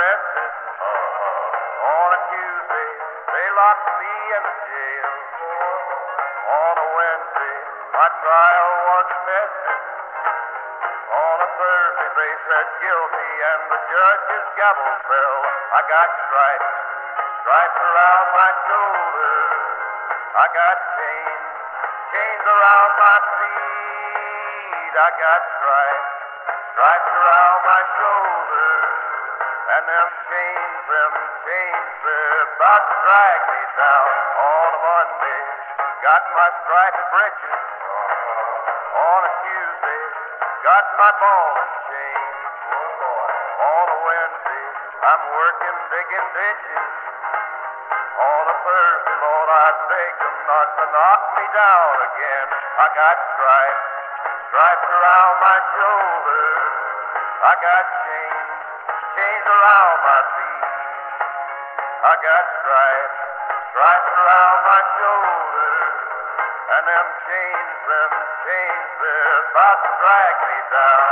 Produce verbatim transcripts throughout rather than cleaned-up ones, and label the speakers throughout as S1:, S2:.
S1: arrested. On a Tuesday, they locked me in the jail. On a Wednesday, my trial was tested. On a Thursday, they said guilty, and the judge's gavel fell. I got stripes, stripes around my shoulders. I got chains, chains around my feet. I got stripes, stripes around my shoulders. And them chains, them chains, they're about to drag me down. On a Monday, got my striped breeches. On a Tuesday, got my ball and chain. On a Wednesday, I'm working digging ditches. On a Thursday, Lord, I beg them not to knock me down again. I got stripes, stripes around my shoulders. I got chains, chains around my feet. I got stripes, stripes around my shoulders. And them chains, them chains, they're about to drag me down.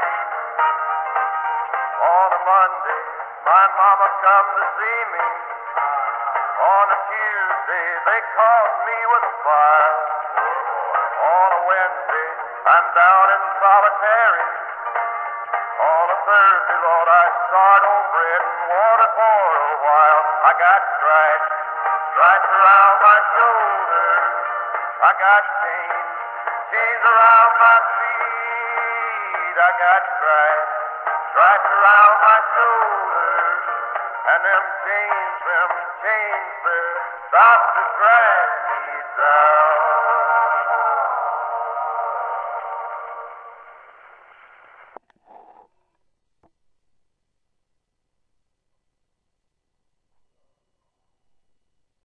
S1: On a Monday, my mama come to see me. On a Tuesday, they caught me with a fire. On a Wednesday, I'm down in solitary. On a Thursday, Lord, I start on bread and water for a while. I got stripes, stripes around my shoulders. I got chains, chains around my feet. I got stripes, stripes around my shoulders. And them chains, them chains, they're about to drag me down.